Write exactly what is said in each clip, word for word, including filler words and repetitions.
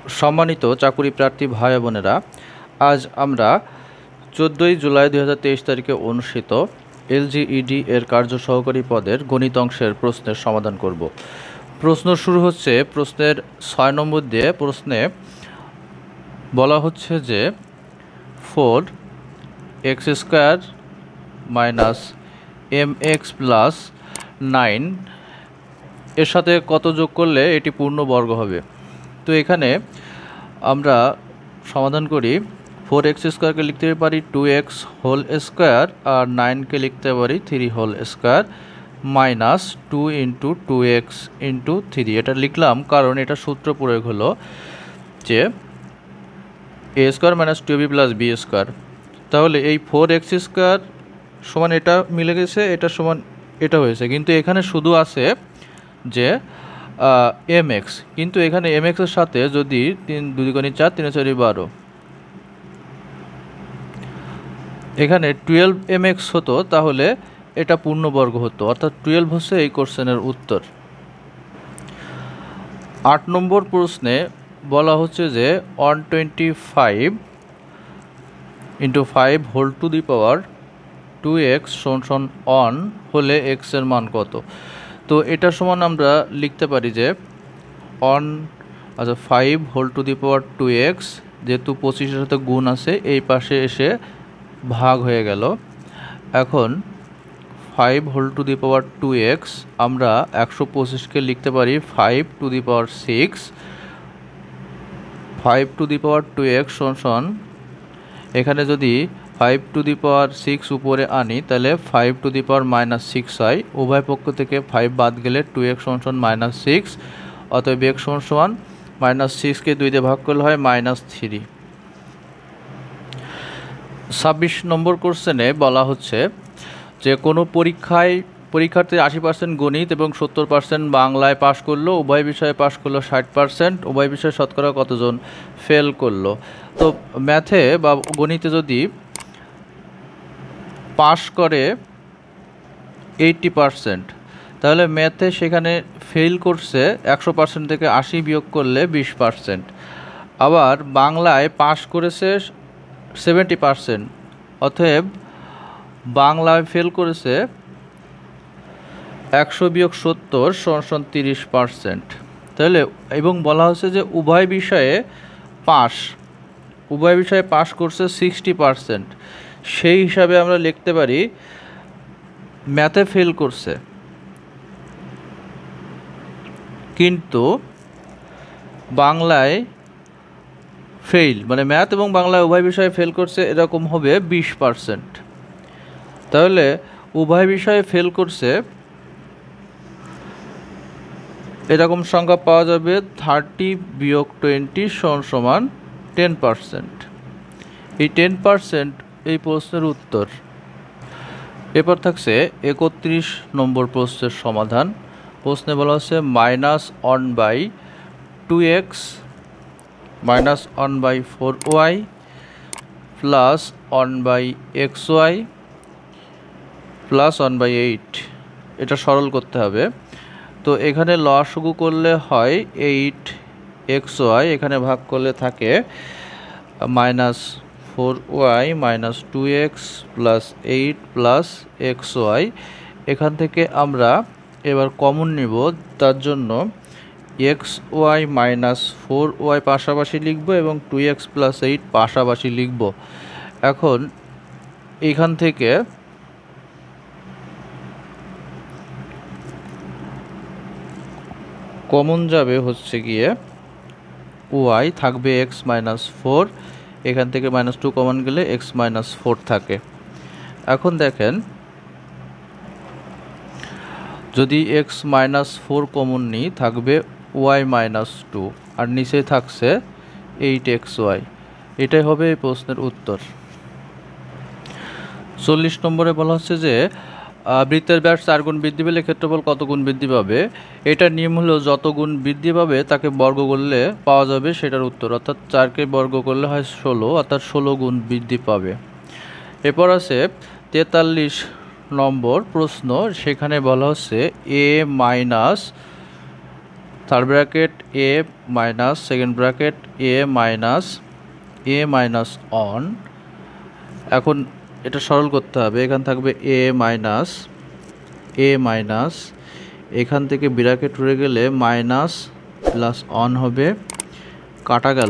সম্মানিত চাকুরি প্রার্থী ভাই বোনেরা, আজ আমরা চোদ্দোই জুলাই দুই হাজার তেইশ তারিখে অনুষ্ঠিত এলজিইডি এর কার্য সহকারী পদের গণিত অংশের প্রশ্নের সমাধান করব। প্রশ্ন শুরু হচ্ছে প্রশ্নের ছয় নম্বর দিয়ে। প্রশ্নে বলা হচ্ছে যে four x square minus m x plus nine এর সাথে কত যোগ করলে এটি পূর্ণবর্গ হবে। তো এখানে আমরা সমাধান করি। ফোর এক্স স্কোয়ারকে লিখতে পারি টু এক্স হোল স্কোয়ার, আর নাইনকে লিখতে পারি three whole square minus two into two x into three. এটা লিখলাম কারণ এটা সূত্র প্রয়োগ হলো যে a square minus two b plus b square. তাহলে এই ফোর এক্স স্কোয়ার সমান এটা মিলে গেছে, এটা সমান এটা হয়েছে, কিন্তু এখানে শুধু আছে যে এম এক্স, কিন্তু এখানে এম এক্সের সাথে যদি তিন দুই গুণে চার, তিনে চারি বারো, এখানে টুয়েলভ এম এক্স হতো তাহলে এটা পূর্ণবর্গ হতো, অর্থাৎ টুয়েলভ হচ্ছে এই কোশ্চেনের উত্তর। আট নম্বর প্রশ্নে বলা হচ্ছে যে one twenty five into five whole to the power two x সমান ওয়ান হলে এক্সের মান কত। তো এটা সমান আমরা লিখতে পারি যে ওয়ান আচ্ছা five whole to the power two x, যেহেতু পঁচিশের সাথে গুণ আছে এই পাশে এসে ভাগ হয়ে গেল। এখন five whole to the power two x আমরা একশো পঁচিশকে লিখতে পারি five to the power six. Five to the power two x সমান এখানে যদি five to the power six উপরে আনি তাহলে five to the power minus six হয়। উভয় পক্ষ থেকে ফাইভ বাদ গেলে টু এক্স সমান মাইনাস সিক্স, অতএব এক্স সমান মাইনাস সিক্সকে দুই দিয়ে ভাগ করলে হয় মাইনাস থ্রি। ছাব্বিশ নম্বর কোশ্চেনে বলা হচ্ছে যে কোনো পরীক্ষায় পরীক্ষার্থী আশি পার্সেন্ট গণিত এবং সত্তর পার্সেন্ট বাংলায় পাশ করলো, উভয় বিষয়ে পাশ করলো ষাট পার্সেন্ট, উভয় বিষয়ে শতকরা কতজন ফেল করলো। তো ম্যাথে বা গণিতে যদি পাশ করে এইটটি পার্সেন্ট, তাহলে ম্যাথে সেখানে ফেল করছে একশো পার্সেন্ট থেকে আশি বিয়োগ করলে বিশ পার্সেন্ট। আবার বাংলায় পাশ করেছে সেভেন্টি পার্সেন্ট, অতএব বাংলায় ফেল করেছে একশো বিয়োগ সত্তর সমান তিরিশ পার্সেন্ট। তাহলে এবং বলা হচ্ছে যে উভয় বিষয়ে পাশ উভয় বিষয়ে পাশ করছে সিক্সটি পার্সেন্ট। সেই হিসাবে আমরা লিখতে পারি ম্যাথে ফেল করছে কিন্তু বাংলায় ফেল, মানে ম্যাথ এবং বাংলায় উভয় বিষয়ে ফেল করছে, এরকম হবে বিশ পার্সেন্ট। তাহলে উভয় বিষয়ে ফেল করছে এরকম সংখ্যা পাওয়া যাবে থার্টি বিয়োগ টোয়েন্টি সমান টেন পার্সেন্ট। এই টেন পার্সেন্ট এই প্রশ্নের উত্তর। এরপর থাকছে একত্রিশ নম্বর প্রশ্নের সমাধান। প্রশ্নে বলা হচ্ছে minus one by two x minus one by four y plus one by x y plus one by eight, এটা সরল করতে হবে। তো এখানে লসাগু করলে হয় এইট এক্স ওয়াই, এখানে ভাগ করলে থাকে minus four y minus two x plus eight plus x y. এখান থেকে আমরা এবার কমন নিব, তার জন্য x y minus four y পাশাপাশি লিখব এবং টু এক্স প্লাস এইট পাশাপাশি লিখব। এখন এখান থেকে কমন যাবে হচ্ছে গিয়ে ওয়াই, থাকবে এক্স মাইনাস ফোর, এখান থেকে মাইনাস টু কমন গেলে এক্স মাইনাস ফোর থাকে। এখন দেখেন যদি এক্স মাইনাস ফোর কমন নিই থাকবে ওয়াই মাইনাস টু, আর নিচে থাকছে এইট এক্স ওয়াই। এটাই হবে এই প্রশ্নের উত্তর। চল্লিশ নম্বরে বলা হচ্ছে যে বৃত্তের ব্যাস চার গুণ বৃদ্ধি পেলে ক্ষেত্রফল কত গুণ বৃদ্ধি পাবে। এটার নিয়ম হলো যত গুণ বৃদ্ধি পাবে তাকে বর্গ করলে পাওয়া যাবে সেটার উত্তর, অর্থাৎ চারকে বর্গ করলে হয় ষোলো, অর্থাৎ ষোলো গুণ বৃদ্ধি পাবে। এরপর আছে তেতাল্লিশ নম্বর প্রশ্ন, সেখানে বলা হচ্ছে a minus third bracket a minus second bracket a minus a minus on. এখন এটা সরল করতে হবে, এখান থাকবে এ মাইনাস এ মাইনাস, এখান থেকে ব্র্যাকেট উড়ে গেলে মাইনাস প্লাস অন হবে, কাটা গেল।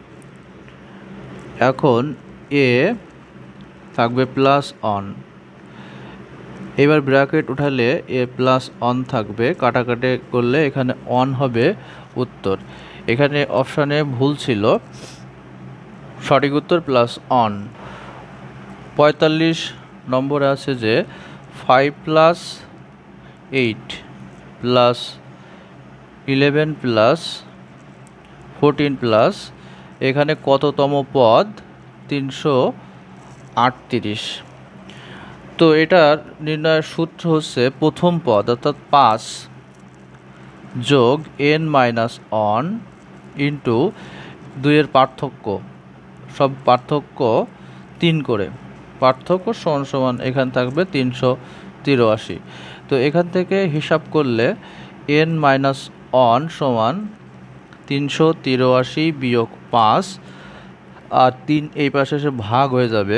এখন এ থাকবে প্লাস অন, এবার ব্র্যাকেট উঠালে এ প্লাস অন থাকবে, কাটাকাটি করলে এখানে অন হবে উত্তর। এখানে অপশানে ভুল ছিল, সঠিক উত্তর প্লাস অন। পঁয়তাল্লিশ নম্বরে আছে যে five plus eight plus eleven plus fourteen plus এখানে কততম পদ? তিনশো আটত্রিশ। তো এটার নির্ণয়ের সূত্র হচ্ছে প্রথম পদ অর্থাৎ পাঁচ যোগ এন মাইনাস অন ইন্টু দুইয়ের পার্থক্য, সব পার্থক্য তিন করে, পার্থক্য সমান সমান এখান থাকবে তিনশো তিরাশি। তো এখান থেকে হিসাব করলে এন মাইনাস অন সমান তিনশো তিরাশি বিয়োগ পাঁচ, আর তিন এই পাশে এসে ভাগ হয়ে যাবে।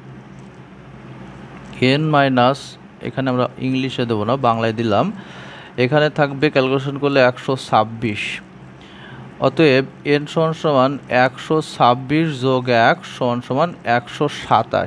এন মাইনাস এখানে আমরা ইংলিশে দেবো না, বাংলায় দিলাম। এখানে থাকবে ক্যালকুলেশন করলে একশো ছাব্বিশ। অতএব এন সমান সমান একশো ছাব্বিশ যোগ এক সমান সমান একশো সাতাশ।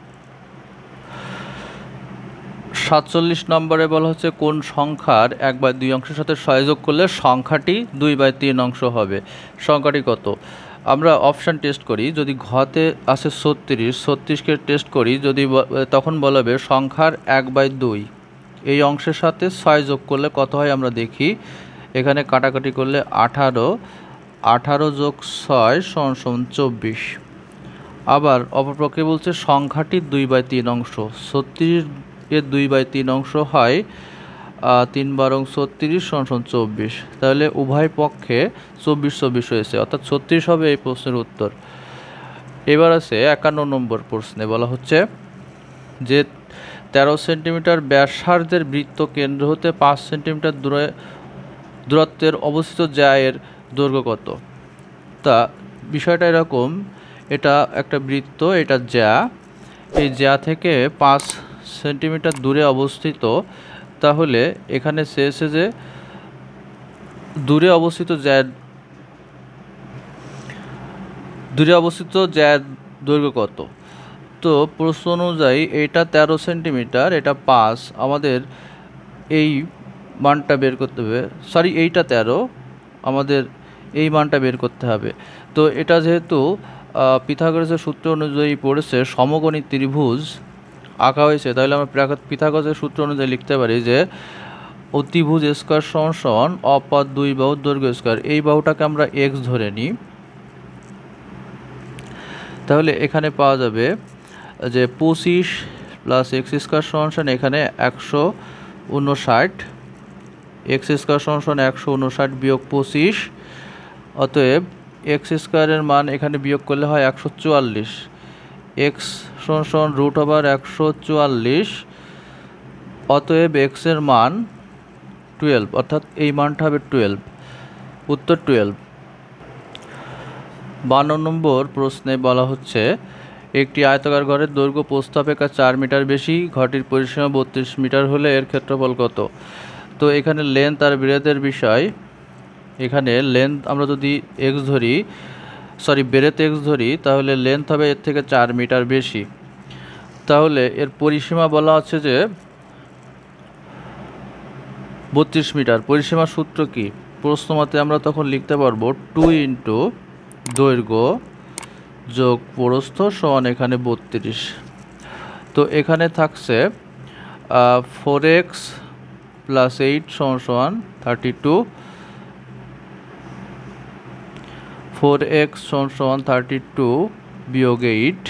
সাতচল্লিশ নম্বরে বলা হচ্ছে কোন সংখ্যার এক বাই দুই অংশের সাথে ছয় যোগ করলে সংখ্যাটি দুই বাই তিন অংশ হবে? সংখ্যাটি কত? আমরা অপশান টেস্ট করি, যদি ঘতে আছে ছত্রিশ, ছত্রিশকে টেস্ট করি, যদি তখন বলবে সংখ্যার এক বাই দুই এই অংশের সাথে ছয় যোগ করলে কত হয় আমরা দেখি। এখানে কাটাকাটি করলে আঠারো, আঠারো যোগ ছয় সমান সমান চব্বিশ। আবার অপরপক্ষে বলছে সংখ্যাটি দুই বাই তিন অংশ, ছত্রিশ এর দুই বাই তিন অংশ হয় তিন বারং ছত্রিশ সমান সমান চব্বিশ, তাহলে উভয় পক্ষে চব্বিশ চব্বিশ হয়েছে, অর্থাৎ ছত্রিশ হবে এই প্রশ্নের উত্তর। এবার আছে একান্ন নম্বর প্রশ্নে বলা হচ্ছে যে তেরো সেন্টিমিটার ব্যাসার্ধের বৃত্ত কেন্দ্র হতে পাঁচ সেন্টিমিটার দূরে দূরত্বের অবস্থিত জ্যায়ের দৈর্ঘ্য কত? তা বিষয়টা এরকম, এটা একটা বৃত্ত, এটা জ্যা, এই জ্যা থেকে পাঁচ সেন্টিমিটার দূরে অবস্থিত, তাহলে এখানে শেষে যে দূরে অবস্থিত জ্যার দূরে অবস্থিত জ্যার দৈর্ঘ্য কত? তো প্রশ্ন অনুযায়ী এটা তেরো সেন্টিমিটার, এটা পাঁচ, আমাদের এই মানটা বের করতে হবে, সরি এইটা তেরো, আমাদের এই মানটা বের করতে হবে। তো এটা যেহেতু পিথাগোরাসের সূত্র অনুযায়ী পড়েছে, সমকোণী ত্রিভুজ আঁকা হয়েছে, তাহলে আমরা পিথাগোরাসের সূত্র অনুযায়ী লিখতে পারি যে অতিভুজ স্কয়ার সমান সমান অপর দুই বাহুর দৈর্ঘ্য স্কয়ার। এই বাহুটাকে আমরা এক্স ধরে নিই, তাহলে এখানে পাওয়া যাবে যে পঁচিশ প্লাস এক্স স্কয়ার সমান সমান এখানে একশো উনষাট, এক্স স্কয়ার সমান সমান একশো উনষাট বিয়োগ পঁচিশ, অতএব এক্স স্কয়ারের মান এখানে বিয়োগ করলে হয় একশো চুয়াল্লিশ, এক্স সমান সমান রুট ওভার একশো চুয়াল্লিশ, অতএব এক্সের মান টুয়েলভ, অর্থাৎ এই মানটা হবে টুয়েলভ, উত্তর টুয়েলভ। বান্ন নম্বর প্রশ্নে বলা হচ্ছে একটি আয়তাকার ঘরের দৈর্ঘ্য প্রস্থ অপেক্ষা চার মিটার বেশি, ঘরটির পরিসীমা বত্রিশ মিটার হলে এর ক্ষেত্রফল কত? তো এখানে লেন্থ আর ব্রেথের বিষয়, এখানে লেন্থ আমরা যদি এক্স ধরি, সরি ব্রেথ এক্স ধরি, তাহলে লেন্থ হবে এর থেকে চার মিটার বেশি, তাহলে এর পরিসীমা বলা হচ্ছে যে বত্রিশ মিটার। পরিসীমার সূত্র কি? প্রশ্ন মতে আমরা তখন লিখতে পারবো টু ইন্টু দৈর্ঘ্য যোগ প্রস্থ সমান এখানে বত্রিশ। তো এখানে থাকছে ফোর এক্স প্লাস এইট সমান সমান থার্টি টু, ফোর এক্স সমান সমান থার্টি টু বিয়োগ এইট,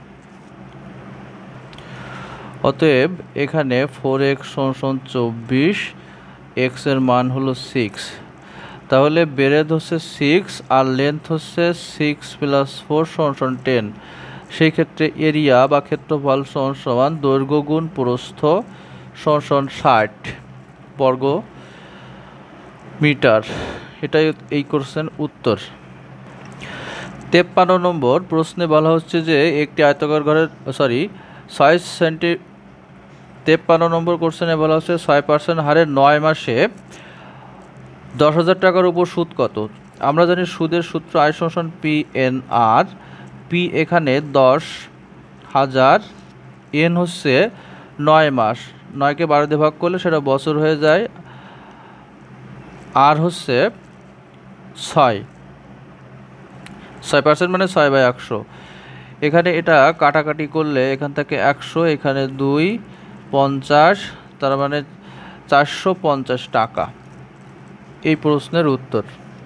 অতএব এখানে ফোর এক্স সমান সমান চব্বিশ, এক্স এর মান হলো সিক্স, তাহলে ব্রেথ হচ্ছে সিক্স আর লেন্থ হচ্ছে সিক্স প্লাস ফোর সমান সমান টেন। সেই ক্ষেত্রে এরিয়া বা ক্ষেত্রফল সমান সমান দৈর্ঘ্য গুণ প্রস্থ সমান সমান ষাট বর্গ মিটার। এটাই এই কোশ্চেন উত্তর। তেপ্পান্ন নম্বর প্রশ্নে বলা হচ্ছে যে একটি আয়তাকার ঘরের সরি ছয় সেন্টি তেপ্পান্ন নম্বর কোশ্চেনে বলা হচ্ছে ছয় পার্সেন্ট হারে নয় মাসে দশ হাজার টাকার উপর সুদ কত। আমরা জানি সুদের সূত্র আয় সমান পি এন আর। পি এখানে দশ হাজার, এন হচ্ছে নয় মাস, নয়কে বারো দিয়ে ভাগ করলে সেটা বছর হয়ে যায়, আর হচ্ছে ছয় ছয় পার্সেন্ট মানে ছয় বাই একশো। এখানে এটা কাটাকাটি করলে এখান থেকে একশো, এখানে দুই, পঞ্চাশ, তার মানে চারশো পঞ্চাশ টাকা। এই প্রশ্নের উত্তর।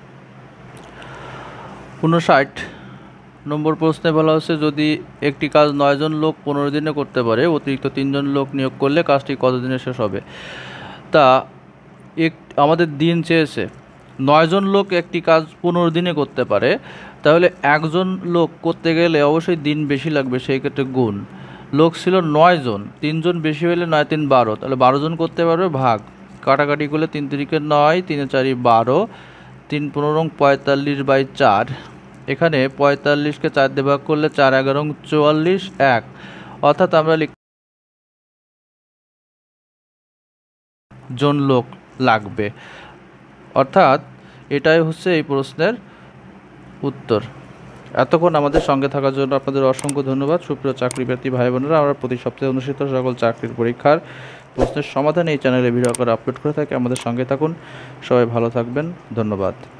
উনষাট নম্বর প্রশ্নে বলা হচ্ছে যদি একটি কাজ নয়জন লোক পনেরো দিনে করতে পারে, অতিরিক্ত তিনজন লোক নিয়োগ করলে কাজটি কত দিনে শেষ হবে। তা এক আমাদের দিন চেয়েছে, নয়জন লোক একটি কাজ পনেরো দিনে করতে পারে, তাহলে একজন লোক করতে গেলে অবশ্যই দিন বেশি লাগবে, সেই ক্ষেত্রে গুণ। লোক ছিল নয়জন, তিনজন বেশি হলে নয় তিন বারো, তাহলে বারো জন করতে পারবে, ভাগ কাটাকাটি করলে তিন তিরিকে নয়, তিনে চারি বারো, তিন পনেরো পঁয়তাল্লিশ বাই চার। এখানে পঁয়তাল্লিশকে চার দিয়ে ভাগ করলে চার এগারো চুয়াল্লিশ, এক, অর্থাৎ আমরা লিখ জন লোক লাগবে, অর্থাৎ এটাই হচ্ছে এই প্রশ্নের উত্তর। এতক্ষণ আমাদের সঙ্গে থাকার জন্য আপনাদের অসংখ্য ধন্যবাদ। সুপ্রিয় চাকরিপ্রার্থী ভাই বোনেরা, আমরা প্রতি সপ্তাহে অনুষ্ঠিত সকল চাকরির পরীক্ষার প্রশ্নের সমাধান এই চ্যানেলে ভিডিও করে আপলোড করে থাকি। আমাদের সঙ্গে থাকুন, সবাই ভালো থাকবেন, ধন্যবাদ।